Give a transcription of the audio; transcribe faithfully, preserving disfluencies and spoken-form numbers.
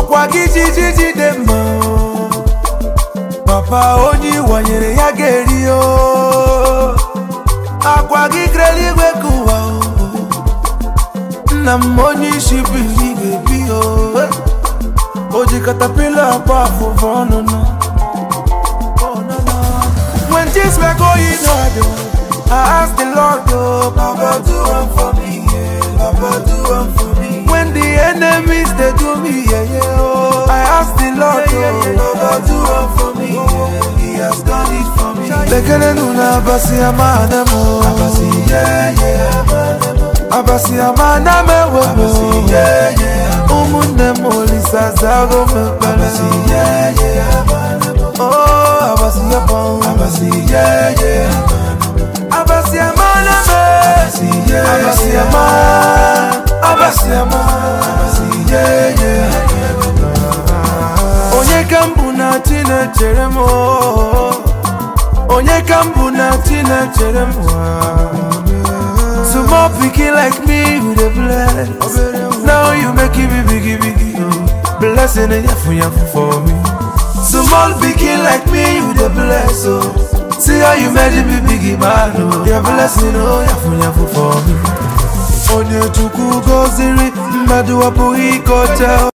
Okwa kijiji demo Papa onyi wanyere ya geri o Akwa gigreli wekuwa o Na monyi shibiri gebi o Oji katapila pa fuvono no When things were going on, I asked the Lord, oh, Papa, do one for me, yeah. Papa, do one for me. When the enemies, they do me, yeah, yeah, oh. I asked the Lord, yeah, yeah, yeah, Papa, do one for me, yeah. He has done it for me. Lekele nuna abasi amana mo. Abasi, yeah, yeah, amana mo. Abasi amana me wo. Abasi, yeah, yeah. Umune mo lisa zago me pele. Abasi, yeah, yeah, amana mo. Oh, abasi yapon. Abasi, yeah, yeah. Abasi amana me. Abasi, yeah, abasi amana. Abasi amana. Abasi, yeah, yeah. Onye kambu na tina cheremo. Onye kambu na tina cheremo. Small picky like me with a bless. Now you make it biggie biggie. Blessing and yafu yafu for me. Small picky like me with a bless. Oh. See how you made it be biggie man. Oh. Your blessing oh yafu yafu for me. Onye chuku goziri. Madu wapu ikote.